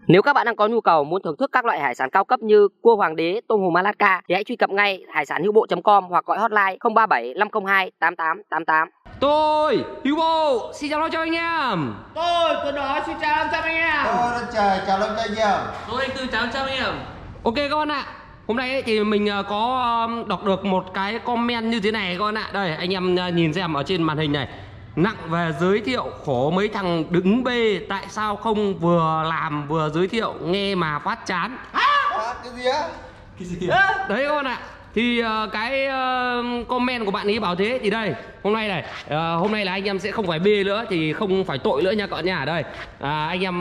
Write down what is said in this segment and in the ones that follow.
Nếu các bạn đang có nhu cầu muốn thưởng thức các loại hải sản cao cấp như cua hoàng đế, tôm hùm Alaska thì hãy truy cập ngay hải sản hữu bộ.com hoặc gọi hotline 037 502 8888. Tôi Hữu Bộ xin chào cho anh em. Tôi Tuấn Đó xin chào 500 anh em. Tôi Đất Trời chào 500 anh em. Tôi Anh Tư chào 500 anh em. Ok các bạn ạ. Hôm nay thì mình có đọc được một cái comment như thế này các bạn ạ. Đây anh em nhìn xem ở trên màn hình này. Nặng về giới thiệu, khổ mấy thằng đứng bê, tại sao không vừa làm vừa giới thiệu, nghe mà phát chán. Cái gì á? Cái gì Đấy các bạn ạ. Thì cái comment của bạn ấy bảo thế. Thì đây hôm nay này, hôm nay là anh em sẽ không phải bê nữa, thì không phải tội nữa nha các bạn nha. Ở đây anh em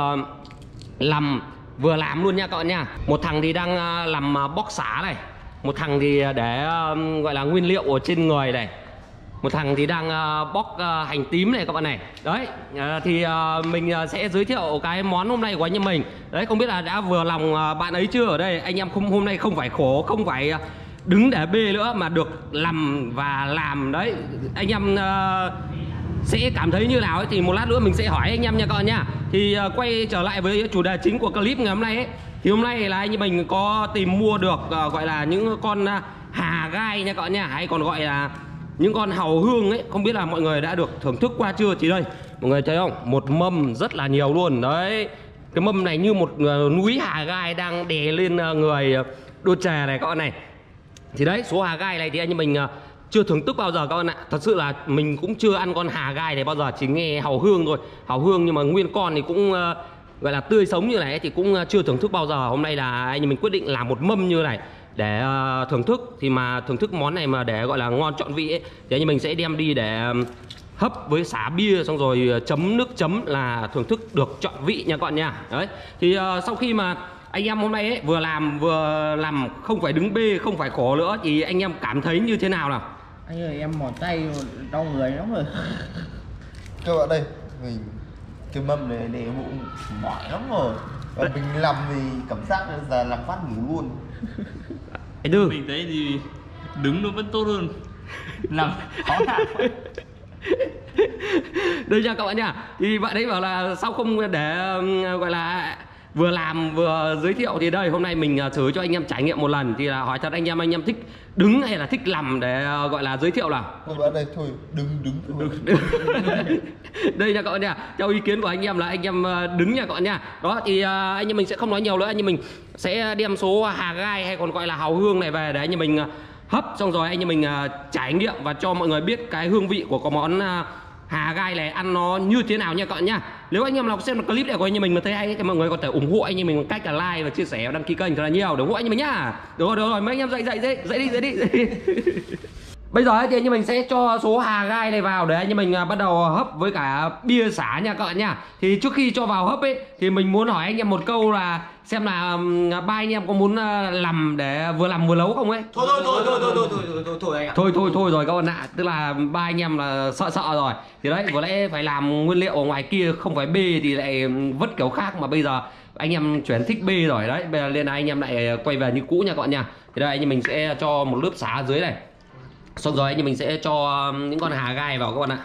vừa làm luôn nha các bạn nha. Một thằng thì đang làm bóc xả này, một thằng thì để gọi là nguyên liệu ở trên người này, một thằng thì đang bóc hành tím này các bạn này. Đấy thì mình sẽ giới thiệu cái món hôm nay của anh em mình. Đấy không biết là đã vừa lòng bạn ấy chưa. Ở đây anh em hôm nay không phải khổ, không phải đứng để bê nữa, mà được làm và làm. Đấy anh em sẽ cảm thấy như nào ấy, thì một lát nữa mình sẽ hỏi anh em nha các bạn nha. Thì quay trở lại với chủ đề chính của clip ngày hôm nay ấy. Thì hôm nay là anh em mình có tìm mua được gọi là những con hà gai nha các bạn nha, hay còn gọi là những con hàu hương ấy. Không biết là mọi người đã được thưởng thức qua chưa. Thì đây mọi người thấy không, một mâm rất là nhiều luôn. Đấy cái mâm này như một núi hà gai đang đè lên người đôi chè này các bạn này. Thì đấy số hà gai này thì anh em mình chưa thưởng thức bao giờ các bạn ạ. Thật sự là mình cũng chưa ăn con hà gai này bao giờ, chỉ nghe hàu hương thôi. Hàu hương nhưng mà nguyên con thì cũng gọi là tươi sống như này thì cũng chưa thưởng thức bao giờ. Hôm nay là anh em mình quyết định làm một mâm như này để thưởng thức. Thì mà thưởng thức món này mà để gọi là ngon trọn vị ấy, thì anh em mình sẽ đem đi để hấp với xả bia, xong rồi chấm nước chấm là thưởng thức được trọn vị nha các bạn nha. Đấy thì sau khi mà anh em hôm nay ấy, vừa làm không phải đứng bê, không phải khổ nữa, thì anh em cảm thấy như thế nào nào? Anh ơi em mỏi tay đau người lắm rồi. Các bạn đây, mình cái mâm này để bụng mỏi lắm rồi. Và mình làm thì cảm giác là giờ làm phát ngủ luôn. Anh Tư Mình thấy thì đứng nó vẫn tốt hơn làm khó làm. đây nha các bạn nha. Thì bạn ấy bảo là sao không để gọi là vừa làm vừa giới thiệu. Thì đây hôm nay mình thử cho anh em trải nghiệm một lần. Thì là hỏi thật anh em thích đứng hay là thích làm để gọi là giới thiệu nào? Các bạn đây thôi, đứng thôi. Đây nha các bạn nha. Theo ý kiến của anh em là anh em đứng nha các bạn nha. Đó thì anh em mình sẽ không nói nhiều nữa. Anh em mình sẽ đem số hà gai hay còn gọi là hàu hương này về để anh em mình hấp, xong rồi anh em mình trải nghiệm và cho mọi người biết cái hương vị của có món hà gai này ăn nó như thế nào nha các bạn nha. Nếu anh em nào xem được clip này của anh em mình mà thấy hay thì mọi người có thể ủng hộ anh em mình bằng cách là like và chia sẻ và đăng ký kênh thật là nhiều để ủng hộ anh em mình nhá. Được rồi mấy anh em dậy đi. Bây giờ thì anh em mình sẽ cho số hà gai này vào để anh em mình bắt đầu hấp với cả bia xả nha các bạn nha. Thì trước khi cho vào hấp ấy thì mình muốn hỏi anh em một câu là xem là ba anh em có muốn làm để vừa làm vừa nấu không ấy. Thôi anh ạ. Thôi rồi các bạn ạ. Tức là ba anh em là sợ rồi. Thì đấy vừa nãy phải làm nguyên liệu ở ngoài kia không phải bê thì lại vất kiểu khác, mà bây giờ anh em chuyển thích bê rồi đấy. Bây giờ lên này anh em lại quay về như cũ nha các bạn nha. Thì đây anh em mình sẽ cho một lớp xả ở dưới này. Xong rồi anh em mình sẽ cho những con hà gai vào các bạn ạ.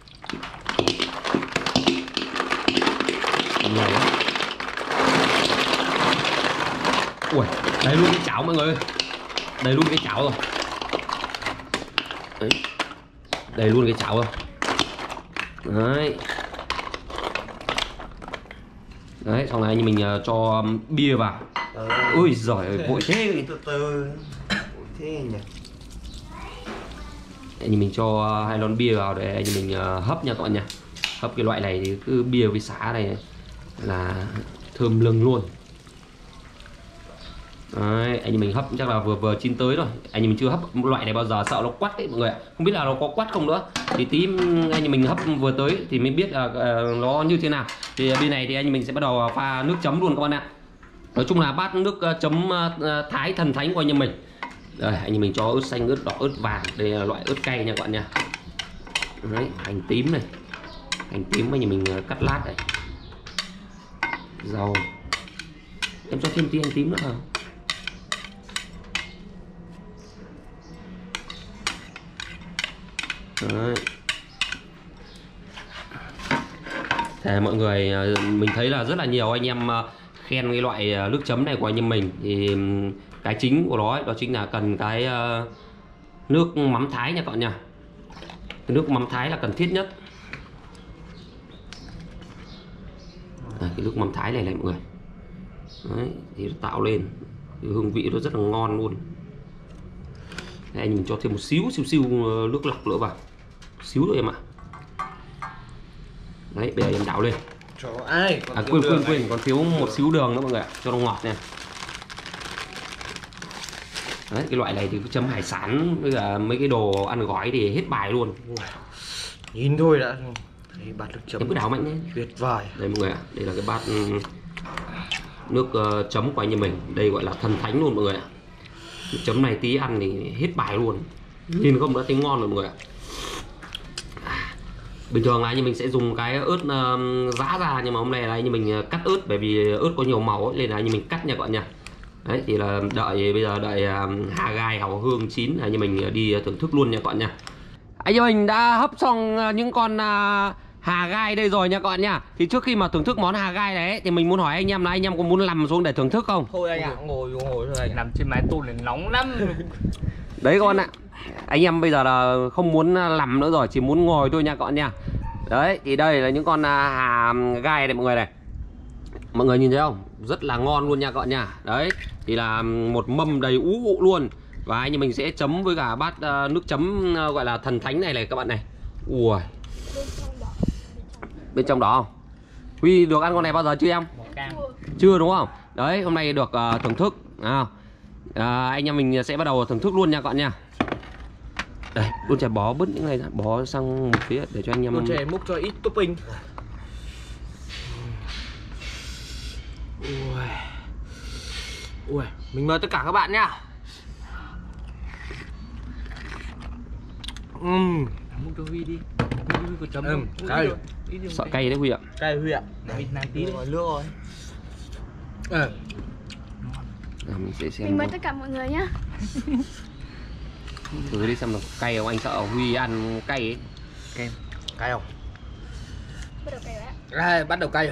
Ui, đây luôn cái chảo mọi người ơi. Đây luôn cái chảo rồi. Đấy. Đây luôn cái chảo rồi. Đấy. Đấy, xong này anh em mình cho bia vào. Ui giời ơi, vội thế. Từ thế nhỉ. Anh em mình cho 2 lon bia vào để anh em mình hấp nha các bạn nha. Hấp cái loại này thì cứ bia với xả này là thơm lừng luôn. Đấy, anh em mình hấp chắc là vừa chín tới rồi. Anh em mình chưa hấp loại này bao giờ, sợ nó quắt đấy mọi người ạ. Không biết là nó có quắt không nữa. Thì tí anh em mình hấp vừa tới thì mới biết là nó như thế nào. Thì bên này thì anh em mình sẽ bắt đầu pha nước chấm luôn các bạn ạ. Nói chung là bát nước chấm Thái thần thánh của anh em mình. Đây anh em mình cho ớt xanh, ớt đỏ, ớt vàng. Đây là loại ớt cay nha các bạn nha. Đấy, hành tím này. Hành tím anh em mình cắt lát này. Rau. Em cho thêm tí hành tím nữa không? Đấy. Thế mọi người mình thấy là rất là nhiều anh em khen cái loại nước chấm này của anh em mình thì cái chính của nó ấy, đó chính là cần cái nước mắm Thái nha các bạn nha. Cái nước mắm Thái là cần thiết nhất. Đây, cái nước mắm Thái này mọi người. Đấy, thì nó tạo lên cái hương vị nó rất là ngon luôn. Đây, anh mình cho thêm một xíu nước lọc nữa vào, xíu thôi em ạ. Đấy, bây giờ em đảo lên. Ai Quên còn thiếu một xíu đường nữa mọi người ạ, cho nó ngọt nè. Đấy, cái loại này thì cứ chấm hải sản với cả mấy cái đồ ăn gói thì hết bài luôn. nhìn thôi đã thấy bát nước chấm Em cứ đảo mạnh lên. tuyệt vời. Đây mọi người ạ, đây là cái bát nước chấm của anh em mình. Đây gọi là thần thánh luôn mọi người ạ. Nước chấm này tí ăn thì hết bài luôn. Nhìn không đã thấy ngon rồi mọi người ạ. Bình thường là anh em mình sẽ dùng cái ớt giã ra, nhưng mà hôm nay là anh em mình cắt ớt, bởi vì ớt có nhiều màu ấy, nên là anh em mình cắt nha các bạn nha. Đấy thì là bây giờ đợi hà gai hàu hương chín, anh em mình đi thưởng thức luôn nha các bạn nha. Anh em mình đã hấp xong những con hà gai đây rồi nha các bạn nha. Thì trước khi mà thưởng thức món hà gai này ấy, thì mình muốn hỏi anh em là anh em có muốn nằm xuống để thưởng thức không? Thôi anh ạ, ngồi thôi anh. Nằm trên mái tôn này nóng lắm. Đấy các bạn ạ. Anh em bây giờ là không muốn nằm nữa rồi, chỉ muốn ngồi thôi nha các bạn nha. Đấy thì đây là những con hà gai này mọi người này. Mọi người nhìn thấy không? Rất là ngon luôn nha các bạn nha. Đấy thì là một mâm đầy ú ụ luôn. Và anh em mình sẽ chấm với cả bát nước chấm gọi là thần thánh này các bạn này. Ui. Bên trong đó không? Huy được ăn con này bao giờ chưa em? Chưa đúng không? Đấy hôm nay được thưởng thức. Anh em mình sẽ bắt đầu thưởng thức luôn nha các bạn nha. Đây, đun chè bó bớt những này ra, bó sang một phía để cho anh em. Đun chè múc cho ít topping. Ui, mình mời tất cả các bạn nhá. Múc cho Huy đi. Huy có chấm cay. Sợ cay đấy Huy ạ. Cay Huy ạ. Việt Nam tí đấy. Nước rồi. Mình sẽ xem. Mình mời tất cả mọi người nhá. Thử đi xem là cay không, anh sợ Huy ăn cay ấy. Cay không? Bắt đầu cay đã. Đây, bắt đầu cay.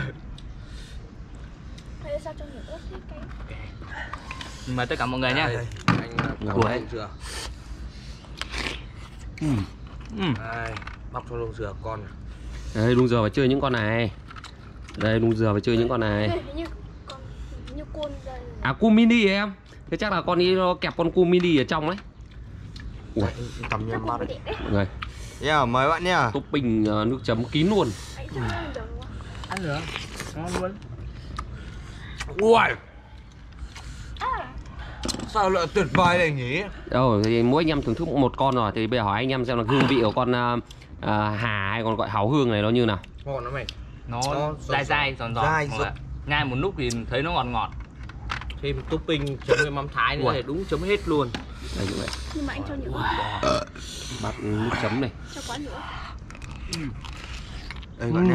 Thế sao cho nhiều ớt thế cay? Mình mời tất cả mọi người nhá. Anh Ngầu đấy. dừa. Đây, bóc cho lông dừa con. Đây đung dừa phải chơi những con này. Đây đung dừa phải chơi những con này. Hình như côn đây. À cu mini em. Thế chắc là con ấy nó kẹp con cu mini ở trong đấy. Ui, Tầm nhân mắt đấy. mọi người. Yeah, mời bạn nha. Topping nước chấm kín luôn. Ăn nữa. Ngon luôn. Ui. Sao lại tuyệt vời này nhỉ? Đâu thì mỗi anh em thưởng thức một con rồi, thì bây giờ hỏi anh em xem là hương vị của con hà hay còn gọi hào hương này nó như nào. Ngon lắm mày. Nó dai giòn Dai mọi người ạ. Nhai một lúc thì thấy nó ngọt ngọt. Thêm topping chấm cái mắm Thái nữa thì đúng chấm hết luôn. Đây như vậy. Nhưng mà anh cho nhiều ớt. Bát nước chấm này. Cho quá nữa. Đây bạn nha.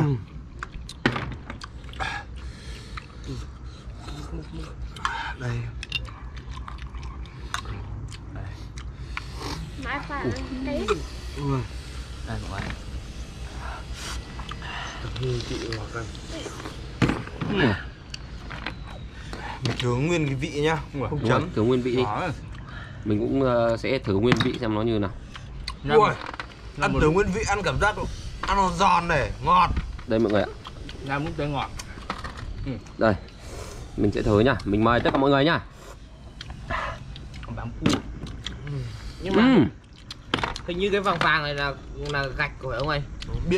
Đây. Mà ai pha cái Đây mọi người. Hương vị ngọt lắm. Mình thử nguyên cái vị nhá, không Đúng chấm. rồi, thử nguyên vị đi. Mình cũng sẽ thử nguyên vị xem nó như nào. Ui, ăn thử nguyên vị, ăn cảm giác ăn nó giòn này, ngọt. Đây mọi người ạ. Nhai múc tới ngọt. Đây. Mình sẽ thử nhá. Mình mời tất cả mọi người nhá. Bám cua. Nhưng mà hình như cái vàng vàng này là gạch của ông anh. Bịa.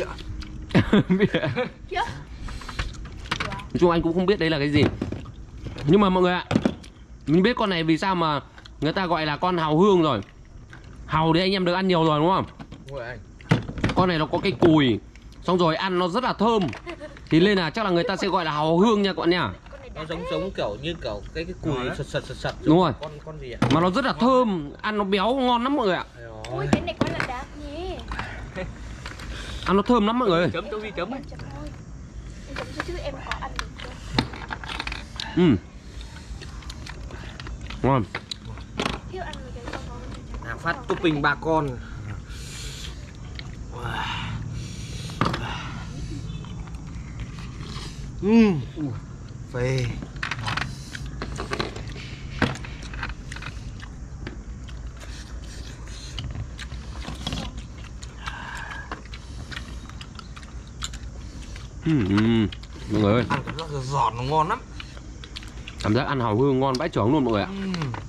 Nói chung anh cũng không biết đấy là cái gì. Nhưng mà mọi người ạ, mình biết con này vì sao mà người ta gọi là con hào hương rồi. Hào thì anh em được ăn nhiều rồi đúng không? Ui anh. Con này nó có cái cùi, xong rồi ăn nó rất là thơm. Thì nên là chắc là người ta sẽ gọi là hào hương nha các bạn nha. Nó giống kiểu như kiểu cái cùi sật. Đúng rồi. Con gì ạ? Mà nó rất là thơm, ăn nó béo ngon lắm mọi người ạ. Ui cái này quá là đắt nhỉ. Ăn nó thơm lắm mọi người ơi. Chấm cho Huy chấm. Em chấm thôi. Em chấm cho chứ em có ăn được chưa? Ngon. Thiếu ăn mấy cái con ngon. Phát topping 3 con. Phê. Mọi người ơi, Ăn cái nó giòn nó ngon lắm. cảm giác ăn hàu hương ngon vãi chưởng luôn mọi người ạ.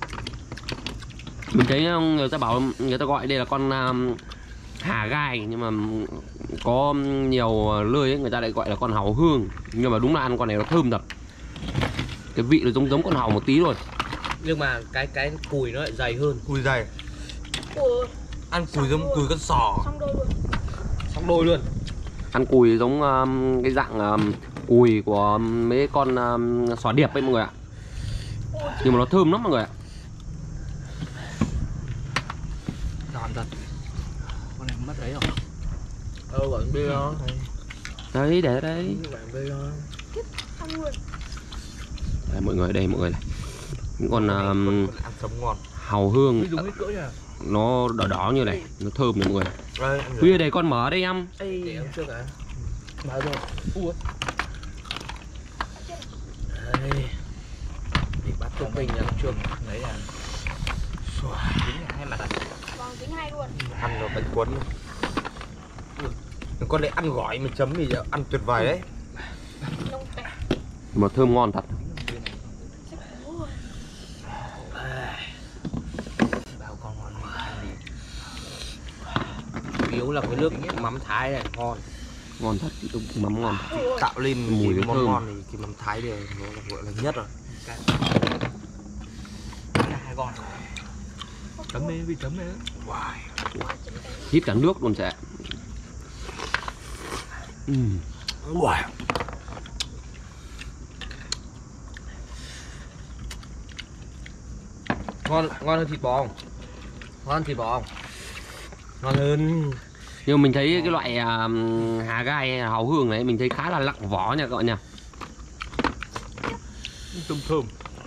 Mình thấy người ta bảo, người ta gọi đây là con hà gai, nhưng mà có nhiều nơi ấy, người ta lại gọi là con hàu hương. Nhưng mà đúng là ăn con này nó thơm thật. Cái vị nó giống con hàu một tí rồi. Nhưng mà cái cùi nó lại dày hơn. Cùi dày. Ủa, Ăn cùi giống cùi con sò. xong đôi luôn. Xong đôi luôn. Ăn cùi giống cái dạng cùi của mấy con sò điệp ấy mọi người ạ. Nhưng mà nó thơm lắm mọi người ạ. Giòn thật. Con này mất đấy rồi. Bạn bia đó. Đấy, để đây. Bạn bia đó. Ăn luôn. Đây, mọi người, đây mọi người này. Những con Ăn sống ngon. hàu hương. Dùng cái cỡ nha. Nó đỏ đỏ như này, nó thơm này mọi người. Đây, Huy đây con mở đây em. Để em trước à. Mở rồi. Ui. Đây. Thì bắt trung bình là trường đấy là dính hai mặt à. Vâng, dính hai luôn. ăn nó bánh cuốn luôn. Con đấy ăn gỏi mình chấm thì ăn tuyệt vời đấy. Nông tẻ. Mà thơm ngon thật. Bao con ngon này ăn đi. Chủ yếu là cái nước mắm Thái này ngon. Ngon thật, mắm ngon. Tạo lên Mùi cái nó món thơm. ngon thì cái mắm Thái này nó là gọi là nhất rồi. Hai con. Chấm đi, vì chấm đi. Wow. Hít cả nước luôn sẽ. Wow. Ngon hơn thịt bò không? Ngon hơn thịt bò không? Ngon hơn. Nhưng mình thấy cái loại hà gai hàu hương này mình thấy khá là lặng vỏ nha các bạn nha. Thơm thơm.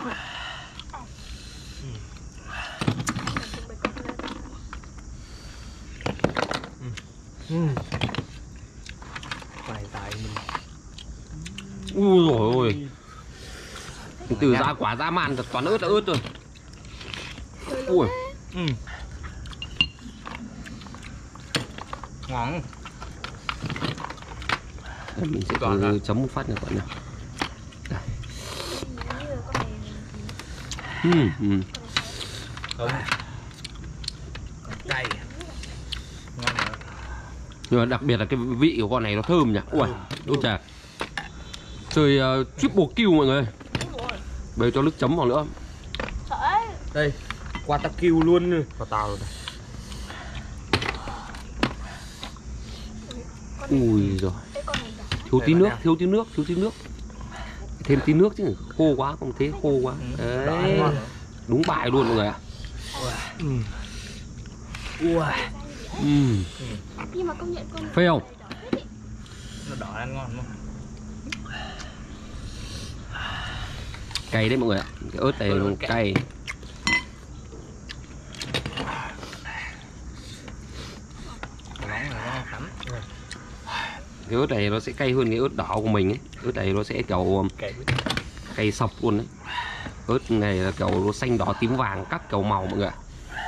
Phải tại mình. Ui dồi ôi. Từ ra quả ra màn toàn ớt là ớt rồi. Ui. Ngon. Mình sẽ thử chấm một phát nha các bạn nha. Cay. Ngon rồi. Nhưng mà đặc biệt là cái vị của con này nó thơm nhỉ. Ui, ôi trời. Chơi triple kill mọi người. Bây giờ cho nước chấm vào nữa. Sợ ấy. Đây, qua ta kill luôn. Có tao rồi. Ui rồi. Thiếu tí nước, thiếu tí nước, thiếu tí nước. Thêm tí nước chứ, khô quá, không thế khô quá. Đấy. Đúng bài luôn mọi người ạ. Nhưng mà công nhận con Phê không? Nó đỏ ăn ngon không? Cay đấy mọi người ạ. Cái ớt này nó cay. Cái ớt này nó sẽ cay hơn cái ớt đỏ của mình ấy. Ớt này nó sẽ kiểu cay sọc luôn đấy. Ớt này là kiểu nó xanh đỏ tím vàng các kiểu màu mọi người ạ.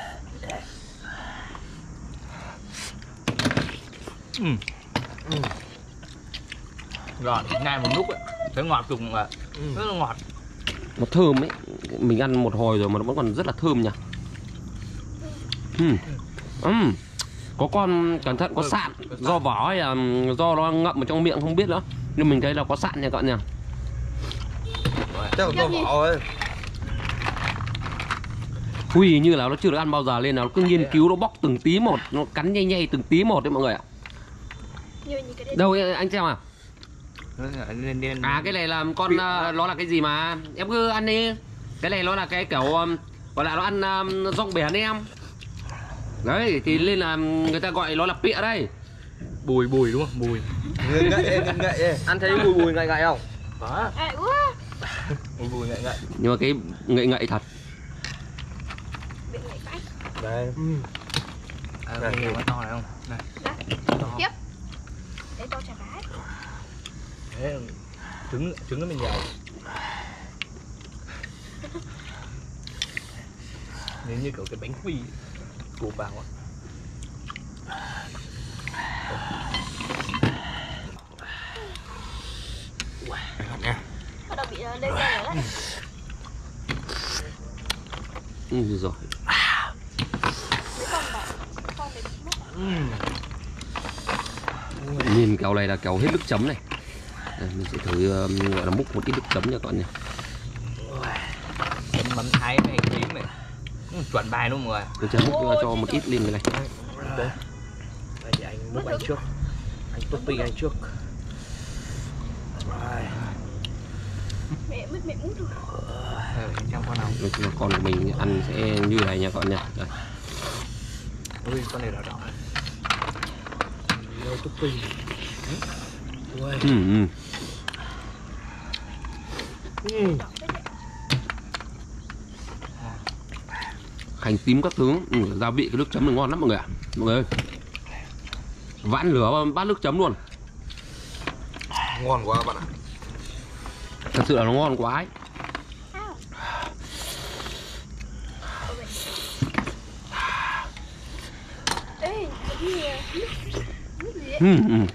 Rồi, ngay một lúc ấy, thấy ngọt cùng là rất là ngọt. Nó thơm ấy. Mình ăn một hồi rồi mà nó vẫn còn rất là thơm nhỉ. Có con cẩn thận có sạn. Do vỏ hay là do nó ngậm ở trong miệng không biết nữa. Nhưng mình thấy là có sạn nha các bạn nha. Chắc là có vỏ ấy. Huy như là nó chưa được ăn bao giờ nên là nó cứ nghiên cứu, nó bóc từng tí một, nó cắn nhây nhây từng tí một đấy mọi người ạ. Đâu anh xem à? À cái này là con nó là cái gì mà em cứ ăn đi. Cái này nó là cái kiểu gọi là nó ăn rong biển em. Đấy thì nên là người ta gọi nó là pịa đây. Bùi đúng không? Bùi. Ngậy. Ăn thấy bùi ngậy ngậy không? Có. Bùi ngậy. Nhưng mà cái ngậy ngậy thật. Đây. Đây nhiều con to này không? Này. Tiếp. Để tôi trả bát. Thế trứng nó mình nhiều. Nếu như kiểu cái bánh quy củ vào á. Nha. Bắt đầu bị lên da rồi đấy. Rồi. Con này mất. Nhìn kẹo này là kẹo hết nước chấm này. Đây, mình sẽ thử gọi là múc một ít nước chấm nha các bạn nhé. Chấm mắm thái với hành tím này. Chuẩn bài đúng không mọi người? Nước chấm múc cho một ít lên cái này. Đây. Đây thì anh múc anh trước. Anh topping anh trước. Rồi. Mẹ mất mẹ mút rồi. Trong con nào? Con của mình ăn sẽ như này nha các bạn nha. Đây. Ui, con này đỏ đỏ. Nhiều topping. Hành tím các thứ, gia vị cái nước chấm này ngon lắm mọi người ạ. Mọi người ơi, vãn lửa bát nước chấm luôn. Ngon quá bạn ạ. Thật sự là nó ngon quá ấy. Ê, nước gì đấy?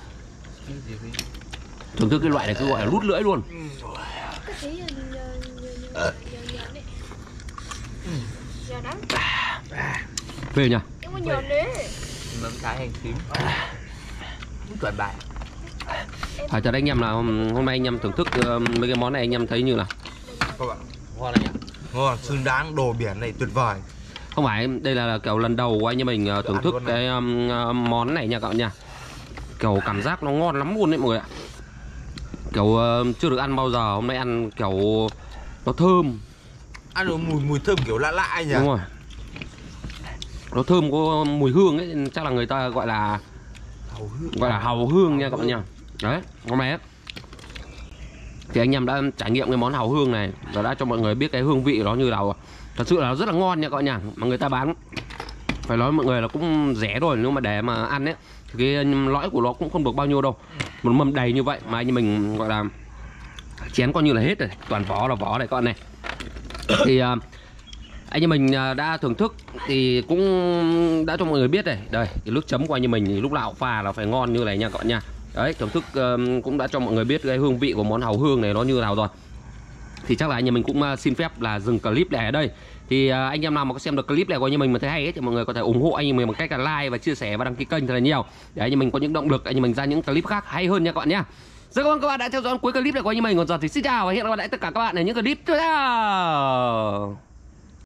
Thưởng thức cái loại này cứ gọi là rút lưỡi luôn. Cái thấy nhờn đấy. Nhờn lắm. Phê nhỉ? Nhưng mà nhờn đấy. Mắm thái hành tím. Chuẩn bài. Hỏi thật anh em là hôm nay anh em thưởng thức mấy cái món này anh em thấy như là Các bạn, Ngon này nhỉ? ngon, xứng đáng, đồ biển này tuyệt vời. không phải đây là kiểu lần đầu của anh em mình thưởng thức cái món này nha các bạn nha. Kiểu cảm giác nó ngon lắm luôn đấy mọi người ạ. Kiểu chưa được ăn bao giờ, hôm nay ăn kiểu nó thơm. Ăn được mùi thơm kiểu lạ lạ nhỉ. Đúng rồi. Nó thơm có mùi hương ấy, chắc là người ta gọi là hàu hương nha các bạn nha. Đấy, hôm nay ấy, thì anh em đã trải nghiệm cái món hàu hương này và đã cho mọi người biết cái hương vị nó như nào. Thật sự là nó rất là ngon nha các bạn nha. Mà người ta bán phải nói mọi người là cũng rẻ rồi, nhưng mà để mà ăn ấy thì cái lõi của nó cũng không được bao nhiêu đâu. Một mâm đầy như vậy mà anh mình gọi là chén coi như là hết rồi, toàn vỏ là vỏ này các bạn này. Thì anh em mình đã thưởng thức thì cũng đã cho mọi người biết này. Đây, cái nước chấm của anh em mình thì lúc nào pha là phải ngon như này nha các bạn nha. Đấy, thưởng thức cũng đã cho mọi người biết cái hương vị của món hàu hương này nó như nào rồi. Thì chắc là anh em mình cũng xin phép là dừng clip này ở đây. Thì anh em nào mà có xem được clip này của anh em mình mà thấy hay ấy, thì mọi người có thể ủng hộ anh em mình bằng cách là like và chia sẻ và đăng ký kênh thật là nhiều, để anh em mình có những động lực anh em mình ra những clip khác hay hơn nha các bạn nhé. Rất cảm ơn các bạn đã theo dõi cuối clip này của anh em mình. Còn giờ thì xin chào và hẹn gặp lại tất cả các bạn ở những clip tiếp theo.